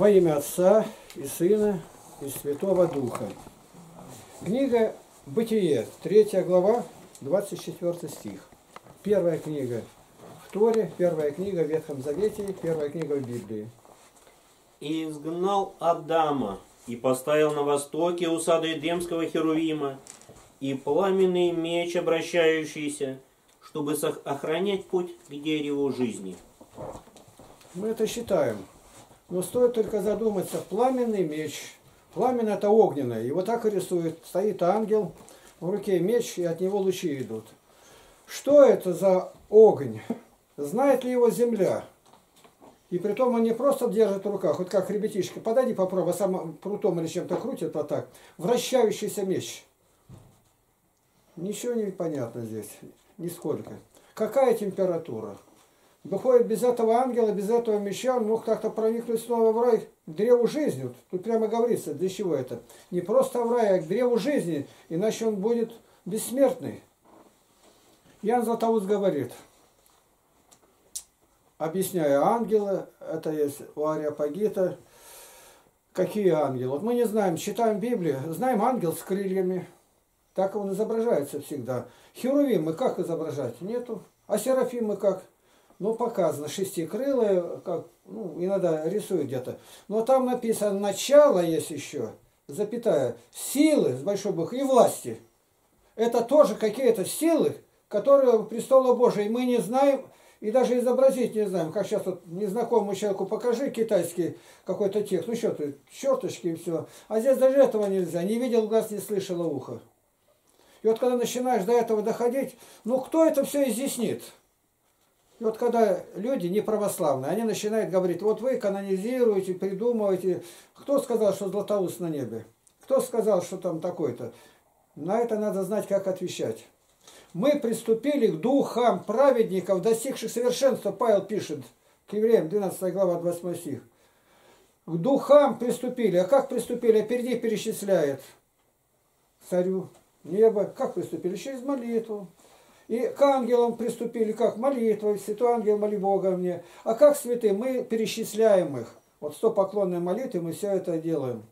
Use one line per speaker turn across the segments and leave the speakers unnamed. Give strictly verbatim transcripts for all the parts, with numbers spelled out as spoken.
Во имя Отца и Сына и Святого Духа. Книга Бытие, третья глава, двадцать четвёртый стих. Первая книга в Торе, первая книга в Ветхом Завете, первая книга в Библии.
«И изгнал Адама, и поставил на востоке у сада Эдемского Херувима, и пламенный меч обращающийся, чтобы охранять путь к дереву жизни».
Мы это считаем. Но стоит только задуматься, пламенный меч. Пламя это огненное. Его так и рисует. Стоит ангел, в руке меч, и от него лучи идут. Что это за огонь? Знает ли его земля? И притом он не просто держит в руках, вот как ребятишка, подойди попробуй, сам прутом или чем-то крутит вот так. Вращающийся меч. Ничего не понятно здесь, нисколько. Какая температура? Выходит, без этого ангела, без этого меча он мог как-то проникнуть снова в рай, к древу жизни. Тут прямо говорится, для чего это. Не просто в рай, а к древу жизни, иначе он будет бессмертный. Ян Златоуст говорит, объясняя ангелы, это есть у Ариапагита, какие ангелы. Вот мы не знаем, читаем Библию, знаем ангел с крыльями, так он изображается всегда. Херувимы как изображать? Нету. А серафимы как? Ну, показано, шестикрылые, как, ну, иногда рисуют где-то. Но там написано, начало есть еще, запятая, силы, с большой буквы, и власти. Это тоже какие-то силы, которые у престола Божия. И мы не знаем, и даже изобразить не знаем. Как сейчас вот незнакомому человеку покажи китайский какой-то текст. Ну, что ты, черточки и все. А здесь даже этого нельзя. Не видел глаз, не слышало ухо. И вот когда начинаешь до этого доходить, ну, кто это все изъяснит? И вот когда люди неправославные, они начинают говорить, вот вы канонизируете, придумываете. Кто сказал, что Златоуст на небе? Кто сказал, что там такой-то? На это надо знать, как отвечать. Мы приступили к духам праведников, достигших совершенства, Павел пишет, к евреям, двенадцатая глава, двадцать восьмой стих. К духам приступили. А как приступили? А впереди перечисляет царю небо. Как приступили? Через молитву. И к ангелам приступили, как молитва, святой ангел, моли Бога мне. А как святые? Мы перечисляем их. Вот сто поклонной молитвы мы все это делаем.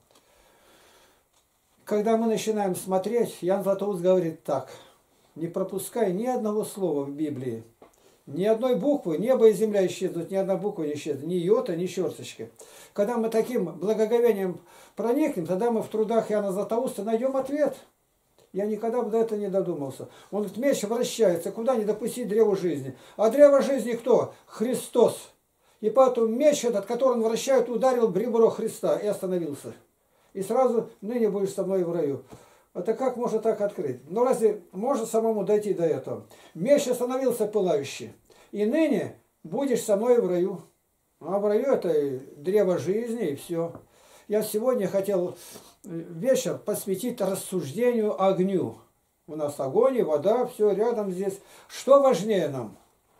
Когда мы начинаем смотреть, Ян Златоуст говорит так. Не пропускай ни одного слова в Библии. Ни одной буквы, небо и земля исчезнут, ни одна буква не исчезнет, ни йота, ни черточки. Когда мы таким благоговением проникнем, тогда мы в трудах Яна Златоуста найдем ответ. Я никогда бы до этого не додумался. Он говорит, меч вращается, куда не допустить древо жизни. А древо жизни кто? Христос. И поэтому меч этот, который он вращает, ударил в ребро Христа и остановился. И сразу, ныне будешь со мной в раю. Это как можно так открыть? Ну разве можно самому дойти до этого? Меч остановился пылающий. И ныне будешь со мной в раю. А в раю это и древо жизни, и все. Я сегодня хотел вечер посвятить рассуждению огню. У нас огонь и вода, все рядом здесь. Что важнее нам?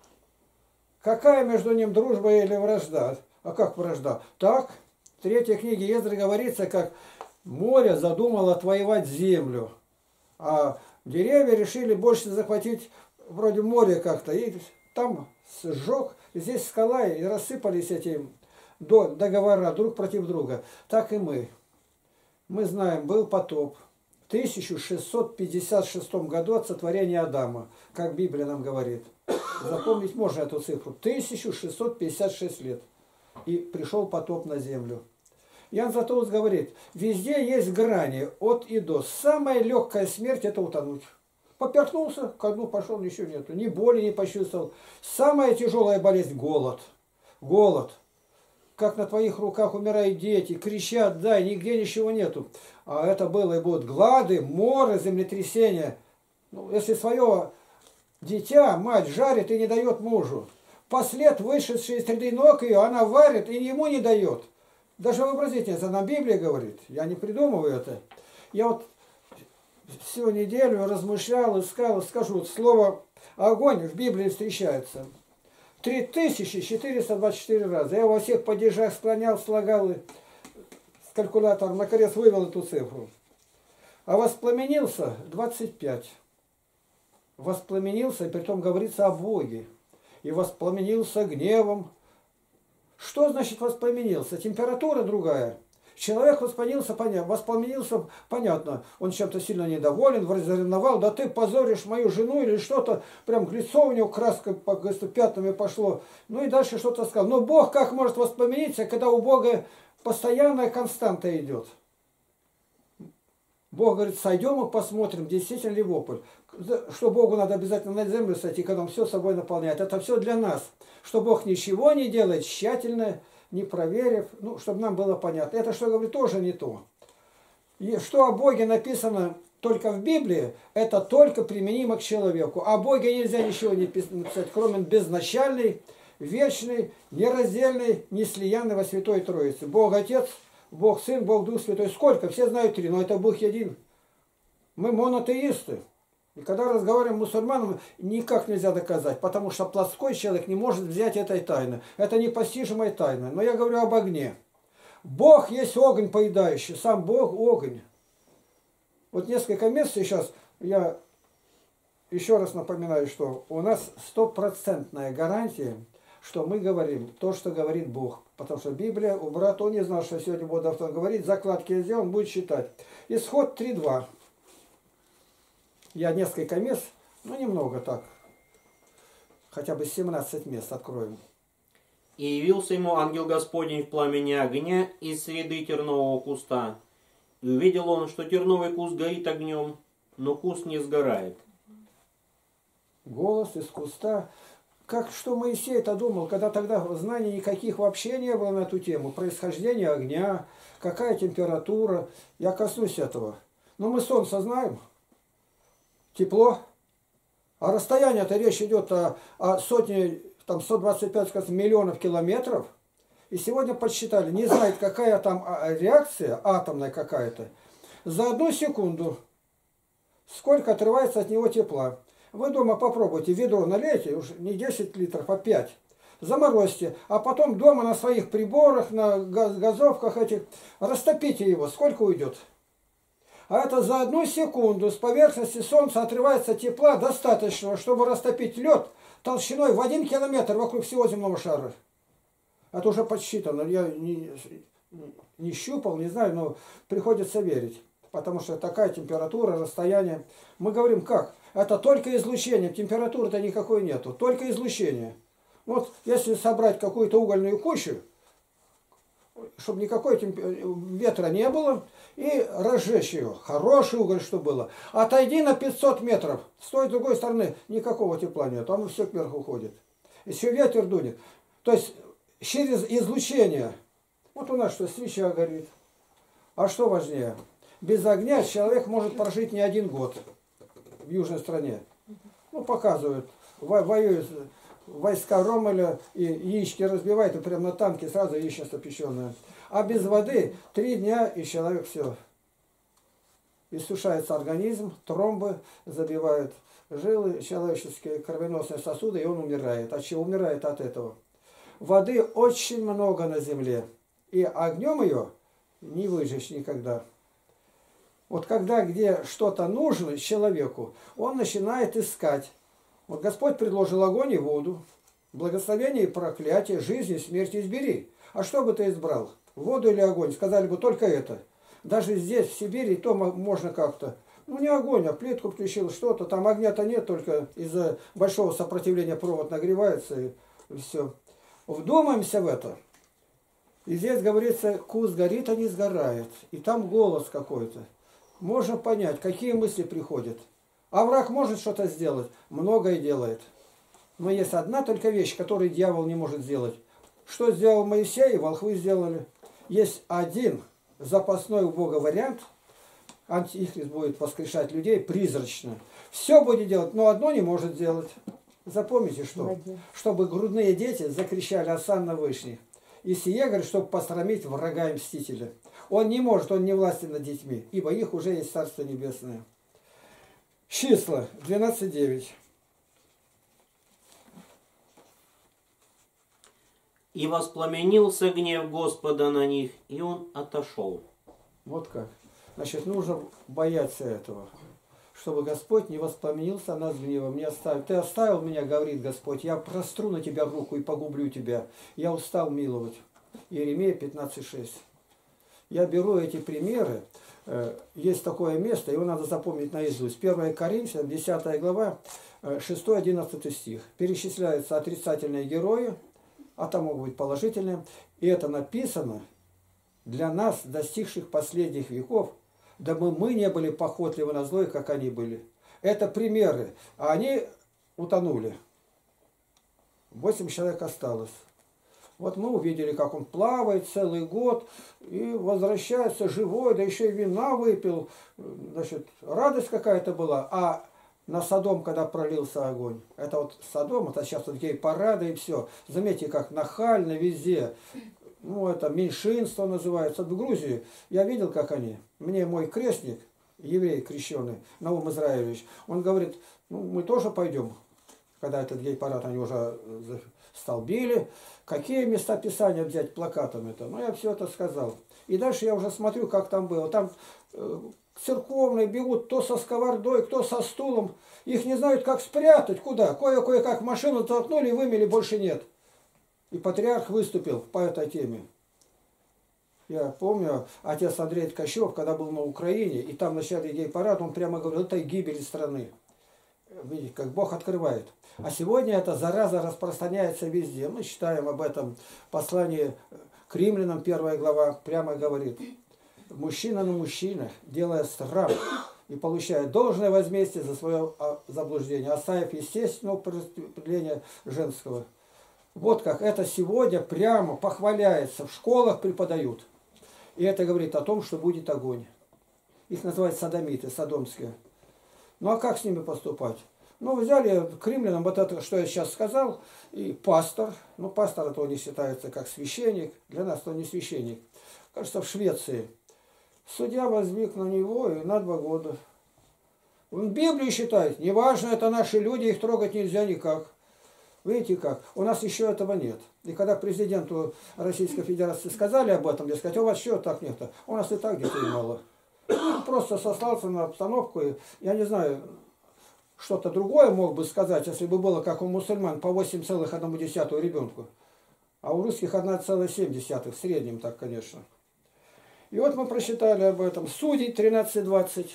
Какая между ним дружба или вражда? А как вражда? Так, в третьей книге Ездры говорится, как море задумало отвоевать землю. А деревья решили больше захватить вроде моря как-то. И там сжег, здесь скала, и рассыпались эти договора друг против друга. Так и мы. Мы знаем, был потоп в тысяча шестьсот пятьдесят шестом году от сотворения Адама, как Библия нам говорит. Запомнить можно эту цифру. тысяча шестьсот пятьдесят шесть лет. И пришел потоп на землю. Ян Златоуст говорит, везде есть грани от и до. Самая легкая смерть это утонуть. Поперхнулся, ко дну пошел, ничего нету. Ни боли не почувствовал. Самая тяжелая болезнь голод. Голод. Как на твоих руках умирают дети, кричат, дай, нигде ничего нету. А это было и будут глады, моры, землетрясения. Ну, если свое дитя мать жарит и не дает мужу, послед вышедший из среды ног ее, она варит и ему не дает. Даже вообразите, это нам Библия говорит, я не придумываю это. Я вот всю неделю размышлял, искал, скажу, вот слово огонь в Библии встречается. три тысячи четыреста двадцать четыре раза. Я во всех падежах склонял, слагал с калькулятором, наконец вывел эту цифру. А воспламенился двадцать пять. Воспламенился, и притом говорится о Боге. И воспламенился гневом Что значит воспламенился? Температура другая. Человек воспламенился, понятно, воспламенился, понятно, он чем-то сильно недоволен, возревновал, да ты позоришь мою жену или что-то, прям лицо у него краской по пятнами пошло, ну и дальше что-то сказал. Но Бог как может воспламениться, когда у Бога постоянная константа идет? Бог говорит, сойдем и посмотрим, действительно ли вопль. Что Богу надо обязательно на землю сойти, когда Он все собой наполняет. Это все для нас. Что Бог ничего не делает тщательно, не проверив, ну, чтобы нам было понятно. Это, что я говорю, тоже не то. И что о Боге написано только в Библии, это только применимо к человеку. О Боге нельзя ничего не написать, кроме безначальной, вечной, нераздельной, неслиянной во Святой Троице. Бог Отец, Бог Сын, Бог Дух Святой. Сколько? Все знают три, но это Бог един. Мы монотеисты. И когда разговариваем с мусульманами, никак нельзя доказать, потому что плоской человек не может взять этой тайны. Это непостижимая тайна. Но я говорю об огне. Бог есть огонь поедающий, сам Бог огонь. Вот несколько мест сейчас, я еще раз напоминаю, что у нас стопроцентная гарантия, что мы говорим то, что говорит Бог. Потому что Библия, у брата, он не знал, что сегодня будет автор говорить, закладки я сделал, он будет читать. Исход три два. Я несколько мест, ну немного так, хотя бы семнадцать мест откроем.
И явился ему ангел Господень в пламени огня из среды тернового куста. И увидел он, что терновый куст горит огнем, но куст не сгорает.
Голос из куста. Как что Моисей-то думал, когда тогда знаний никаких вообще не было на эту тему. Происхождение огня, какая температура. Я коснусь этого. Но мы солнце знаем. Тепло. А расстояние-то речь идет о, о сотне, там сто двадцать пять скажем, миллионов километров. И сегодня подсчитали, не знает, какая там реакция, атомная какая-то, за одну секунду, сколько отрывается от него тепла. Вы дома попробуйте, ведро налейте, уж не десять литров, а пять. Заморозьте, а потом дома на своих приборах, на газовках этих, растопите его, сколько уйдет. А это за одну секунду с поверхности Солнца отрывается тепла достаточно, чтобы растопить лед толщиной в один километр вокруг всего земного шара. Это уже подсчитано. Я не, не щупал, не знаю, но приходится верить. Потому что такая температура, расстояние. Мы говорим как? Это только излучение. Температуры-то никакой нету. Только излучение. Вот если собрать какую-то угольную кучу, чтобы никакой ветра не было, и разжечь ее. Хороший уголь, что было. Отойди на пятьсот метров. С той другой стороны никакого тепла нет. Он все кверху уходит. Еще ветер дунет. То есть через излучение. Вот у нас что, свеча горит. А что важнее? Без огня человек может прожить не один год в южной стране. Ну, показывают. Во воюют войска Роммеля, и яички разбивают, и прямо на танке сразу яичница печеная. А без воды три дня, и человек все. Иссушается организм, тромбы забивают жилы, человеческие кровеносные сосуды, и он умирает. От чего умирает? От этого. Воды очень много на земле. И огнем ее не выжечь никогда. Вот когда где что-то нужно человеку, он начинает искать. Вот Господь предложил огонь и воду, благословение и проклятие, жизнь и смерть избери. А что бы ты избрал? Воду или огонь? Сказали бы только это. Даже здесь, в Сибири, то можно как-то. Ну не огонь, а плитку включил, что-то. Там огня-то нет, только из-за большого сопротивления провод нагревается и, и все. Вдумаемся в это. И здесь говорится, куст горит, а не сгорает. И там голос какой-то. Можно понять, какие мысли приходят. А враг может что-то сделать? Многое делает. Но есть одна только вещь, которую дьявол не может сделать. Что сделал Моисей, волхвы сделали. Есть один запасной у Бога вариант. Антихрист будет воскрешать людей призрачно. Все будет делать, но одно не может сделать. Запомните что? Чтобы грудные дети закричали «Осанна Вышний». И сие, говорит, чтобы посрамить врага и мстителя. Он не может, он не властен над детьми, ибо их уже есть Царство Небесное. Числа двенадцать девять.
И воспламенился гнев Господа на них, и он отошел.
Вот как. Значит, нужно бояться этого. чтобы Господь не воспламенился нас гневом, не оставил. Ты оставил меня, говорит Господь, я простру на тебя руку и погублю тебя. Я устал миловать. Иеремия пятнадцать шесть. Я беру эти примеры. Есть такое место, его надо запомнить наизусть. первое Коринфянам, десятая глава, шестой-одиннадцатый стих. Перечисляются отрицательные герои, а там могут быть положительные. И это написано для нас, достигших последних веков, дабы мы не были похотливы на злое, как они были. Это примеры. А они утонули. Восемь человек осталось. Вот мы увидели, как он плавает целый год и возвращается живой, да еще и вина выпил. Значит, радость какая-то была. А на Содом, когда пролился огонь, это вот Содом, это сейчас вот гей-парады и все. Заметьте, как нахально везде. Ну, это меньшинство называется. В Грузии я видел, как они. Мне мой крестник, еврей крещеный, Наум Израилевич, он говорит, ну, мы тоже пойдем. Когда этот гей-парад они уже столбили. Какие места Писания взять плакатами-то? Ну, я все это сказал. И дальше я уже смотрю, как там было. Там э, церковные бегут то со сковородой, кто со стулом. Их не знают, как спрятать, куда. Кое-кое-как машину толкнули и вымели, больше нет. И патриарх выступил по этой теме. Я помню, отец Андрей Ткачев, когда был на Украине, и там начали гей-парад, он прямо говорил, это гибель страны. Видите, как Бог открывает. А сегодня эта зараза распространяется везде. Мы читаем об этом послании к римлянам, первая глава, прямо говорит. Мужчина на мужчинах, делая срам и получая должное возмездие за свое заблуждение, оставив естественного преступления женского. Вот как это сегодня прямо похваляется, в школах преподают. И это говорит о том, что будет огонь. Их называют содомиты, содомские. Ну а как с ними поступать? Ну, взяли к римлянам вот это, что я сейчас сказал, и пастор. Ну, пастор это он не считается как священник. Для нас он не священник. Кажется, в Швеции. Судья воздвиг на него и на два года. Он Библию считает. Неважно, это наши люди, их трогать нельзя никак. Видите как? У нас еще этого нет. И когда президенту Российской Федерации сказали об этом, я сказать, у вас что так нет? У нас и так детей мало. Он просто сослался на обстановку. И, я не знаю, что-то другое мог бы сказать, если бы было, как у мусульман, по восемь целых одна десятая ребенку. А у русских одна целая семь десятых, в среднем так, конечно. И вот мы прочитали об этом. Судей тринадцать двадцать.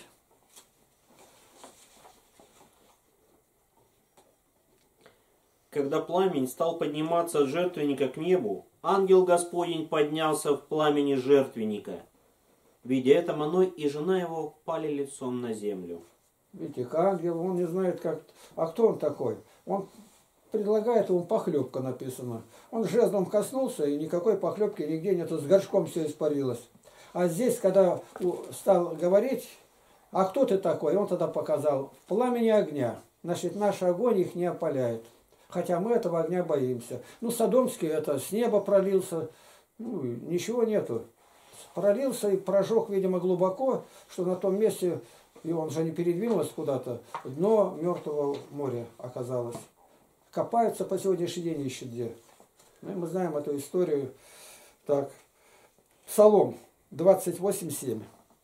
Когда пламень стал подниматься от жертвенника к небу, ангел Господень поднялся в пламени жертвенника. Видя это, Маной и жена его пали лицом на землю.
Видите, ангел, он не знает, как... А кто он такой? Он предлагает ему похлебка, написано. Он жезлом коснулся, и никакой похлебки нигде нету, с горшком все испарилось. А здесь, когда стал говорить, а кто ты такой? Он тогда показал, в пламени огня. Значит, наш огонь их не опаляет. Хотя мы этого огня боимся. Ну, Содомский, это с неба пролился, ну, ничего нету. Пролился и прожег, видимо, глубоко, что на том месте, и он же не передвинулся куда-то, дно Мертвого моря оказалось. Копаются по сегодняшний день ищут где. Ну, и мы знаем эту историю. Так, Псалом двадцать восемь семь.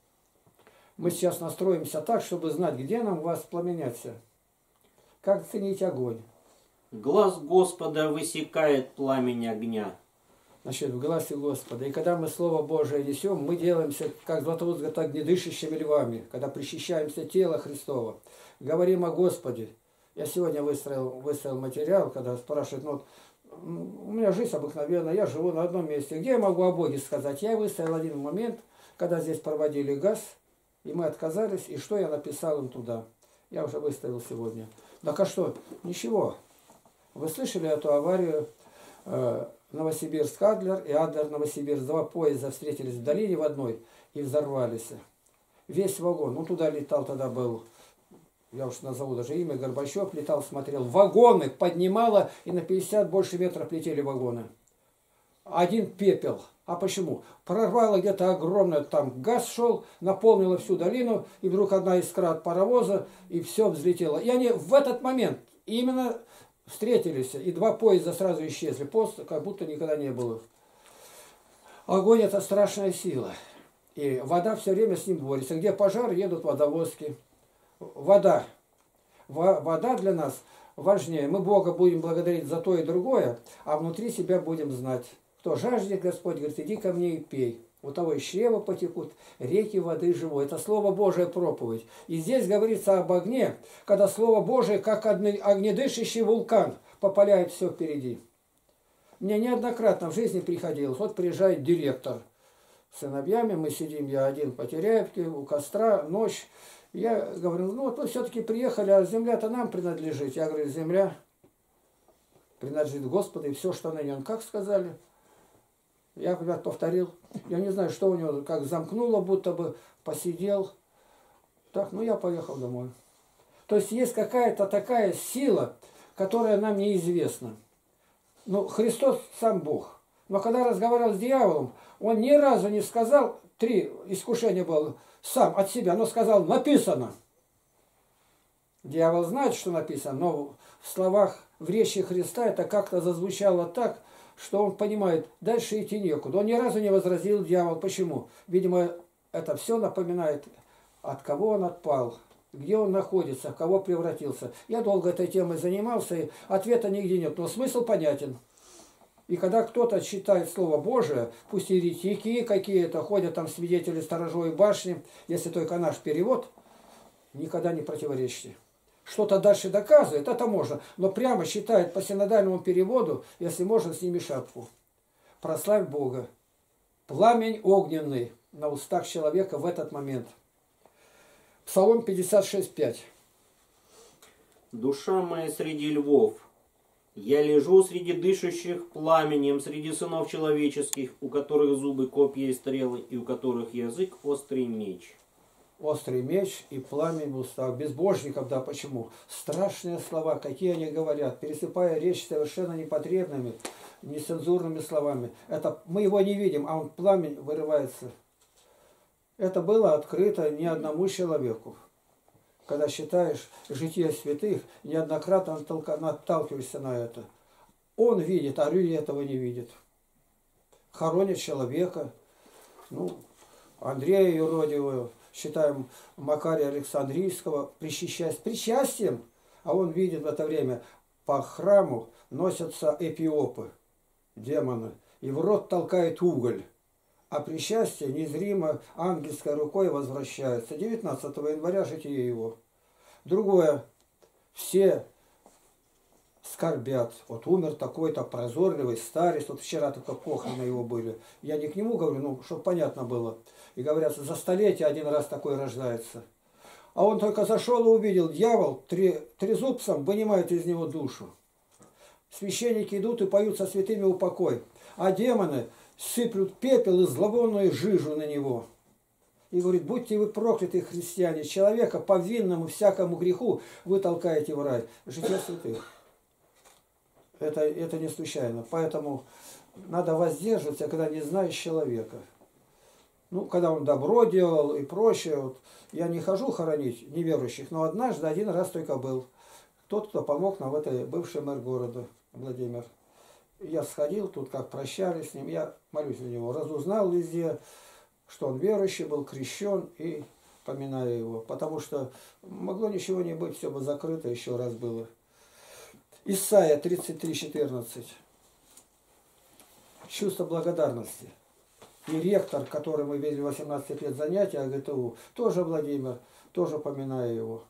Мы сейчас настроимся так, чтобы знать, где нам воспламеняться. Как ценить огонь.
Глаз Господа высекает пламень огня.
Значит, в гласе Господа. И когда мы Слово Божие несем, мы делаемся, как Златоуст говорит, так огнедышащими львами, когда причащаемся тела Христова. Говорим о Господе. Я сегодня выстроил, выстроил материал, когда спрашивают, ну, у меня жизнь обыкновенная, я живу на одном месте. Где я могу о Боге сказать? Я выставил один момент, когда здесь проводили газ, и мы отказались, и что я написал им туда. Я уже выставил сегодня. Так а что? Ничего. Вы слышали эту аварию? Новосибирск-Адлер и Адлер-Новосибирск. Два поезда встретились в долине в одной и взорвались. Весь вагон. Ну, туда летал тогда был, я уж назову даже имя, Горбачев летал, смотрел. Вагоны поднимало, и на пятьдесят больше метров летели вагоны. Один пепел. А почему? Прорвало где-то огромное, там газ шел, наполнило всю долину, и вдруг одна искра от паровоза, и все взлетело. И они в этот момент именно встретились, и два поезда сразу исчезли. Пост как будто никогда не было. Огонь – это страшная сила. И вода все время с ним борется. Где пожар, едут водовозки. вода. Вода для нас важнее. Мы Бога будем благодарить за то и другое, а внутри себя будем знать. Кто жаждет, Господь говорит, иди ко мне и пей. У того из чрева потекут реки воды живой. Это Слово Божие проповедь. И здесь говорится об огне, когда Слово Божие, как огнедышащий вулкан, попаляет все впереди. Мне неоднократно в жизни приходилось. Вот приезжает директор с сыновьями, мы сидим, я один по Теряевке, у костра, ночь. Я говорю, ну вот вы все-таки приехали, а земля-то нам принадлежит. Я говорю, земля принадлежит Господу, и все, что на нем. Как сказали? Я, ребят, повторил. Я не знаю, что у него, как замкнуло, будто бы посидел. Так, ну я поехал домой. То есть есть какая-то такая сила, которая нам неизвестна. Ну, Христос сам Бог. Но когда разговаривал с дьяволом, он ни разу не сказал, три искушения было, сам от себя, но сказал, написано. Дьявол знает, что написано, но в словах, в речи Христа это как-то зазвучало так, что он понимает, дальше идти некуда. Он ни разу не возразил дьявол. Почему? Видимо, это все напоминает, от кого он отпал, где он находится, в кого превратился. Я долго этой темой занимался, и ответа нигде нет, но смысл понятен. И когда кто-то читает Слово Божие, пусть еретики какие-то, ходят там свидетели сторожевой башни, если только наш перевод, никогда не противоречите. Что-то дальше доказывает, это можно, но прямо считает по синодальному переводу, если можно, сними шапку. Прославь Бога. Пламень огненный на устах человека в этот момент. Псалом пятьдесят шесть пять.
Душа моя среди львов. Я лежу среди дышащих пламенем, среди сынов человеческих, у которых зубы копья и стрелы, и у которых язык острый меч.
Острый меч и пламень в устах. Безбожников, да, почему? Страшные слова, какие они говорят, пересыпая речь совершенно непотребными, нецензурными словами. Это мы его не видим, а он пламень вырывается. Это было открыто не одному человеку. Когда считаешь житие святых, неоднократно наталкиваешься на это. Он видит, а люди этого не видят. Хоронят человека. Ну, Андрея Юродивого, считаем Макария Александрийского, причащаясь причастием, а он видит в это время, по храму носятся эпиопы, демоны, и в рот толкает уголь. А причастие незримо ангельской рукой возвращается. девятнадцатого января житие его. Другое. Все скорбят. Вот умер такой-то прозорливый старец. Вот вчера только похороны его были. Я не к нему говорю, ну, чтобы понятно было. И говорят, за столетие один раз такой рождается. А он только зашел и увидел, дьявол три, трезубцем вынимает из него душу. Священники идут и поют со святыми упокой. А демоны сыплют пепел и зловонную жижу на него. И говорит, будьте вы прокляты, христиане, человека по винному всякому греху вы толкаете в рай. Житие святых. Это, это не случайно. Поэтому надо воздерживаться, когда не знаешь человека. Ну, когда он добро делал и прочее. Вот, я не хожу хоронить неверующих, но однажды один раз только был. Тот, кто помог нам в этой бывшей мэр города, Владимир. Я сходил, тут как прощались с ним, я молюсь за него, разузнал везде, что он верующий был, крещен, и поминаю его. Потому что могло ничего не быть, все бы закрыто, еще раз было. Исайя тридцать три четырнадцать. Чувство благодарности. И ректор, который мы видели восемнадцать лет занятия АГТУ, тоже Владимир, тоже поминаю его.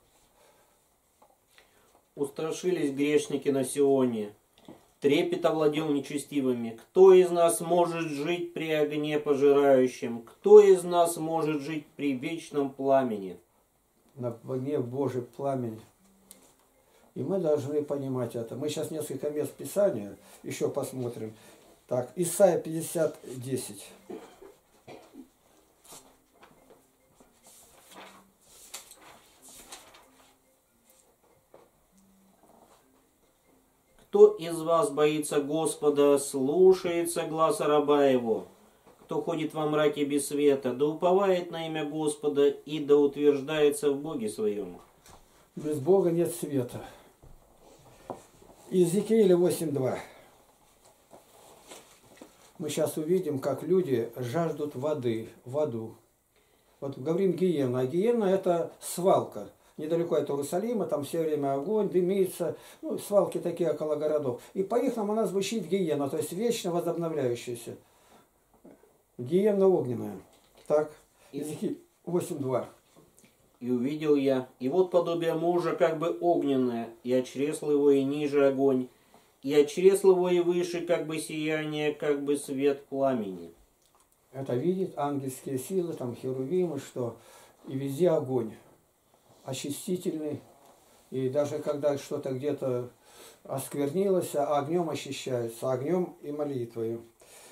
Устрашились грешники на Сионе. Трепет овладел нечестивыми. Кто из нас может жить при огне пожирающем? Кто из нас может жить при вечном пламени?
На огне Божий пламень. И мы должны понимать это. Мы сейчас несколько мест Писания еще посмотрим. Так, Исайя пятьдесят десять.
Кто из вас боится Господа, слушается гласа раба его? Кто ходит во мраке без света, да уповает на имя Господа и да утверждается в Боге своем?
Без Бога нет света. Иезекииля восемь два. Мы сейчас увидим, как люди жаждут воды, воду. Вот говорим гиена, а гиена это свалка. недалеко от Иерусалима, там все время огонь, дымится, ну, свалки такие около городов. И по их нам у нас звучит гиена, то есть вечно возобновляющаяся. Гиена огненная. Так, Иезекииль восемь два.
И увидел я, и вот подобие мужа как бы огненное, и от чресла его и ниже огонь, и от чресла его и выше как бы сияние, как бы свет пламени.
Это видит ангельские силы, там херувимы, что и везде огонь. Очистительный. И даже когда что-то где-то осквернилось, огнем очищается, огнем и молитвою.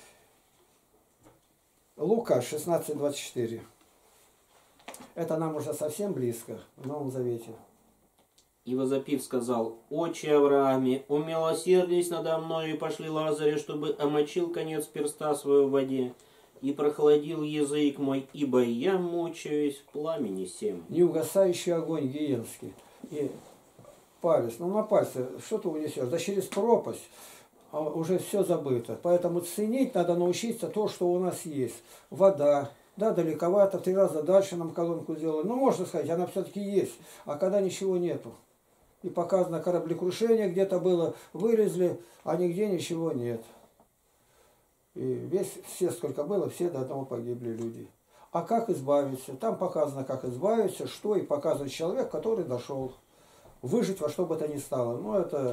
Лука шестнадцать двадцать четыре. Это нам уже совсем близко, в Новом Завете.
И возопив сказал: «Отче Аврааме, умилосердись надо мною, и пошли Лазаря, чтобы омочил конец перста своего в воде, и прохладил язык мой, ибо я мучаюсь в пламени сем».
Неугасающий огонь гиенский. И палец, ну на пальце, что ты унесешь? Да через пропасть а уже все забыто. Поэтому ценить надо научиться то, что у нас есть. Вода. Да, далековато, три раза дальше нам колонку сделали. Ну, можно сказать, она все-таки есть. А когда ничего нету. И показано кораблекрушение где-то было, вылезли, а нигде ничего нет. И весь, все сколько было, все до одного погибли люди. А как избавиться? Там показано, как избавиться, что и показывает человек, который дошел. Выжить во что бы то ни стало. Ну, это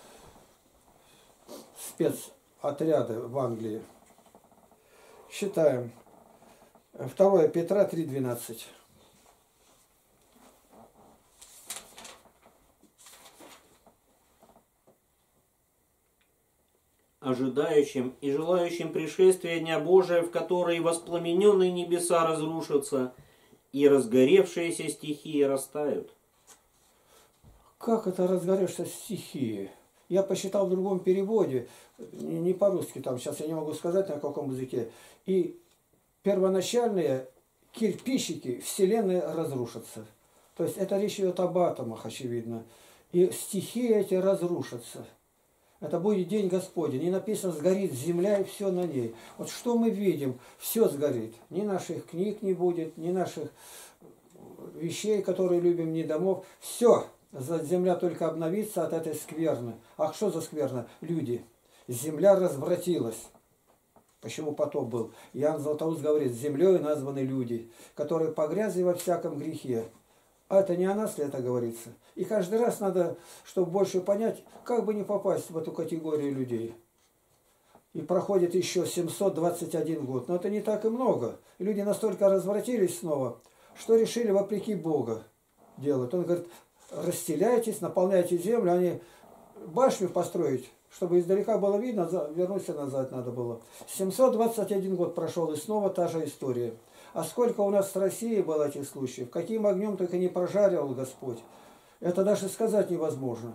спецотряды в Англии. Считаем. второе Петра три двенадцать.
Ожидающим и желающим пришествия Дня Божия, в который воспламененные небеса разрушатся, и разгоревшиеся стихии растают.
Как это разгоревшаяся стихия? Я посчитал в другом переводе, не по-русски, там сейчас я не могу сказать на каком языке. И первоначальные кирпичики Вселенной разрушатся. То есть это речь идет об атомах, очевидно. И стихии эти разрушатся. Это будет день Господень. И написано, сгорит земля и все на ней. Вот что мы видим? Все сгорит. Ни наших книг не будет, ни наших вещей, которые любим, ни домов. Все. Земля только обновится от этой скверны. А что за скверна? Люди. Земля развратилась. Почему потоп был? Иоанн Златоуст говорит, землей названы люди, которые погрязли во всяком грехе. А это не о нас ли это говорится? И каждый раз надо, чтобы больше понять, как бы не попасть в эту категорию людей. И проходит еще семьсот двадцать один год. Но это не так и много. Люди настолько развратились снова, что решили вопреки Бога делать. Он говорит, расстеляйтесь, наполняйте землю. Они башню построить, чтобы издалека было видно, вернуться назад надо было. семьсот двадцать один год прошел, и снова та же история. А сколько у нас в России было этих случаев, каким огнем только не прожарил Господь. Это даже сказать невозможно.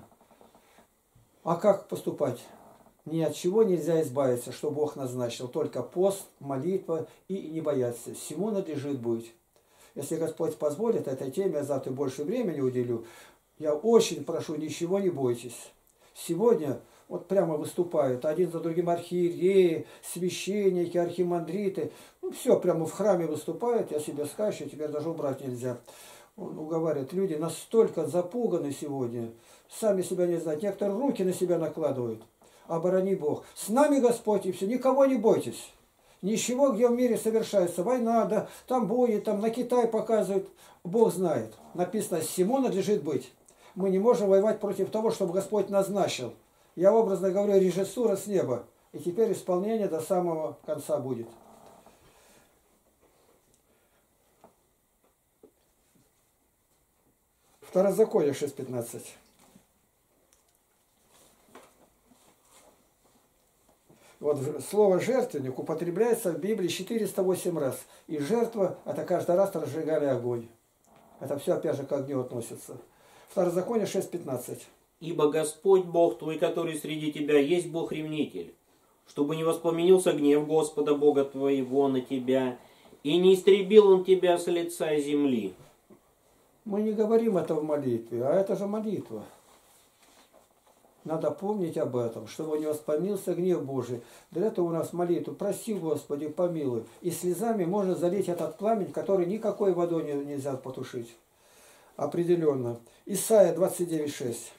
А как поступать? Ни от чего нельзя избавиться, что Бог назначил. Только пост, молитва и не бояться. Всему надлежит быть. Если Господь позволит этой теме, я завтра больше времени уделю. Я очень прошу, ничего не бойтесь. Сегодня вот прямо выступают один за другим архиереи, священники, архимандриты. Ну, все, прямо в храме выступают. Я себе скажу, теперь даже убрать нельзя. Он уговаривает, люди настолько запуганы сегодня, сами себя не знают. Некоторые руки на себя накладывают. Оборони Бог. С нами Господь, и все. Никого не бойтесь. Ничего, где в мире совершается война, да, там будет, там на Китай показывают. Бог знает. Написано, всему надлежит быть. Мы не можем воевать против того, чтобы Господь назначил. Я образно говорю, режиссура с неба. И теперь исполнение до самого конца будет. Второзаконие шесть пятнадцать. Вот слово «жертвенник» употребляется в Библии четыреста восемь раз. И жертва – это каждый раз разжигали огонь. Это все опять же к огню относится. Второзаконие шесть пятнадцать.
«Ибо Господь Бог твой, который среди тебя, есть Бог-ревнитель, чтобы не воспламенился гнев Господа Бога твоего на тебя, и не истребил он тебя с лица земли».
Мы не говорим это в молитве, а это же молитва. Надо помнить об этом, чтобы не воспламенился гнев Божий. Для этого у нас молитва. Прости, Господи, помилуй. И слезами можно залить этот пламень, который никакой водой нельзя потушить. определенно. Исайя двадцать девять шесть.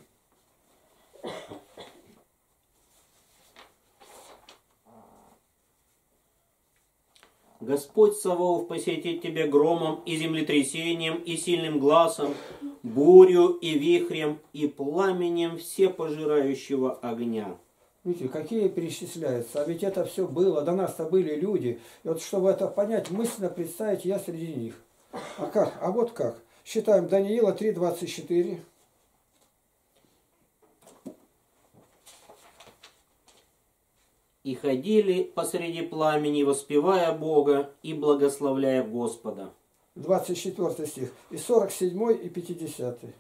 Господь Саваоф посетит тебя громом и землетрясением, и сильным глазом, бурю и вихрем, и пламенем всепожирающего огня.
Видите, какие перечисляются. А ведь это все было, до нас-то были люди. И вот чтобы это понять, мысленно представить, я среди них. А как? А вот как. Считаем Даниила три двадцать четыре.
И ходили посреди пламени, воспевая Бога и благословляя Господа.
двадцать четвёртый стих. И сорок седьмой и пятидесятый.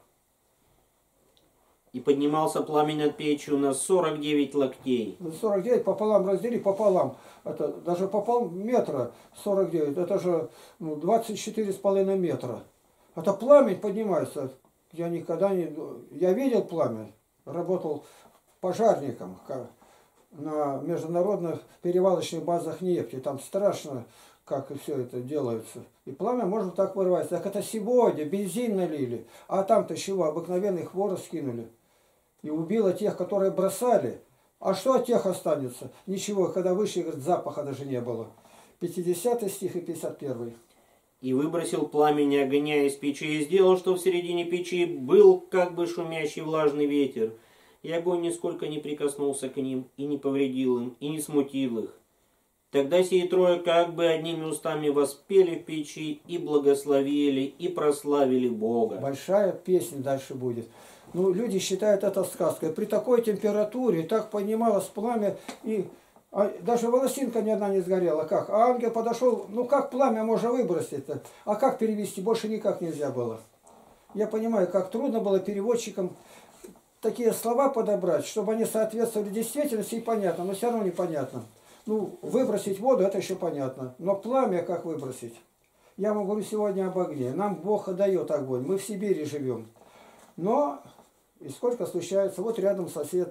И поднимался пламень над печью на сорок девять локтей.
сорок девять пополам раздели, пополам. Это даже попал метра сорок девять. Это же ну, двадцать четыре с половиной метра. Это пламень поднимается. Я никогда не... Я видел пламя. Работал пожарником на международных перевалочных базах нефти. Там страшно, как все это делается. И пламя может так вырываться. Так это сегодня бензин налили. А там-то чего? Обыкновенный хворост скинули. И убило тех, которые бросали. А что от тех останется? Ничего. Когда вышли, говорит, запаха даже не было. пятидесятый стих и пятьдесят первый.
И выбросил пламень огня из печи, и сделал, что в середине печи был как бы шумящий влажный ветер. И огонь нисколько не прикоснулся к ним, и не повредил им, и не смутил их. Тогда сии трое как бы одними устами воспели в печи, и благословили, и прославили Бога.
Большая песня дальше будет. Ну, люди считают это сказкой. При такой температуре так поднималось пламя, и а, даже волосинка ни одна не сгорела. Как? А ангел подошел, ну как пламя можно выбросить-то? А как перевести? Больше никак нельзя было. Я понимаю, как трудно было переводчикам такие слова подобрать, чтобы они соответствовали действительности и понятно, но все равно непонятно. Ну, выбросить воду, это еще понятно. Но пламя как выбросить? Я вам говорю сегодня об огне. Нам Бог дает огонь. Мы в Сибири живем. Но, и сколько случается, вот рядом сосед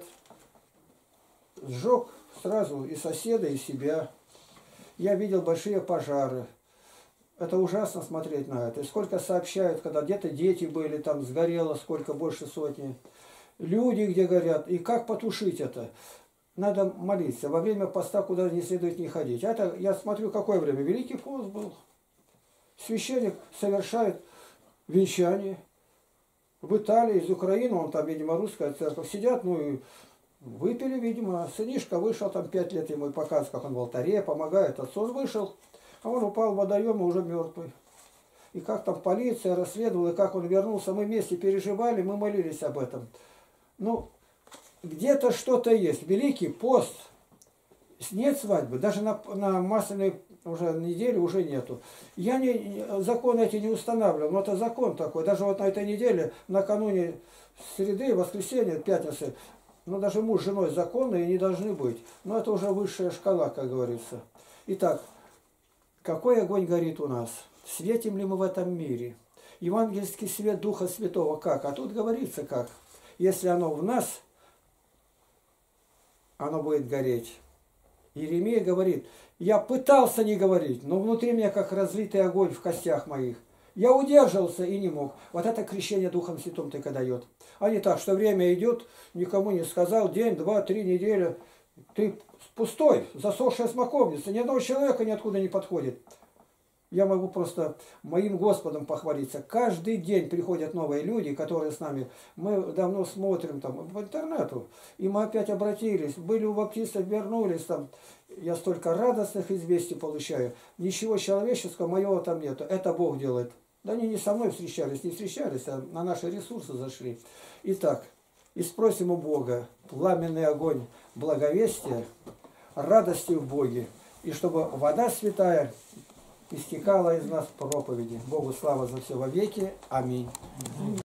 сжег сразу и соседа, и себя. Я видел большие пожары. Это ужасно смотреть на это. И сколько сообщают, когда где-то дети были, там сгорело, сколько, больше сотни. Люди, где горят. И как потушить это? Надо молиться. Во время поста куда не следует не ходить. Это, я смотрю, какое время. Великий пост был. Священник совершает венчание. В Италии, из Украины, он там, видимо, русская церковь, сидят, ну и выпили, видимо. Сынишка вышел, там пять лет ему и показывает, как он в алтаре, помогает. Отцу он вышел, а он упал в водоем и уже мертвый. И как там полиция расследовала, и как он вернулся, мы вместе переживали, мы молились об этом. Ну, где-то что-то есть. Великий пост. Нет свадьбы. Даже на, на масляной уже неделе уже нету. Я не, закон эти не устанавливал, но это закон такой. Даже вот на этой неделе, накануне среды, воскресенья, пятницы, ну даже муж с женой законные не должны быть. Но это уже высшая шкала, как говорится. Итак, какой огонь горит у нас? Светим ли мы в этом мире? Евангельский свет Духа Святого как? А тут говорится как? Если оно в нас, оно будет гореть. Иеремия говорит, я пытался не говорить, но внутри меня как разлитый огонь в костях моих. Я удерживался и не мог. Вот это крещение Духом Святым только дает. А не так, что время идет, никому не сказал, день, два, три недели. Ты пустой, засохшая смоковница, ни одного человека ниоткуда не подходит. Я могу просто моим Господом похвалиться. Каждый день приходят новые люди, которые с нами. Мы давно смотрим там в интернету. И мы опять обратились. Были у баптистов, вернулись там. Я столько радостных известий получаю. Ничего человеческого моего там нету. Это Бог делает. Да они не со мной встречались, не встречались, а на наши ресурсы зашли. Итак, и спросим у Бога пламенный огонь благовестия, радости в Боге. И чтобы вода святая истекала из нас проповеди. Богу слава за все во веки. Аминь.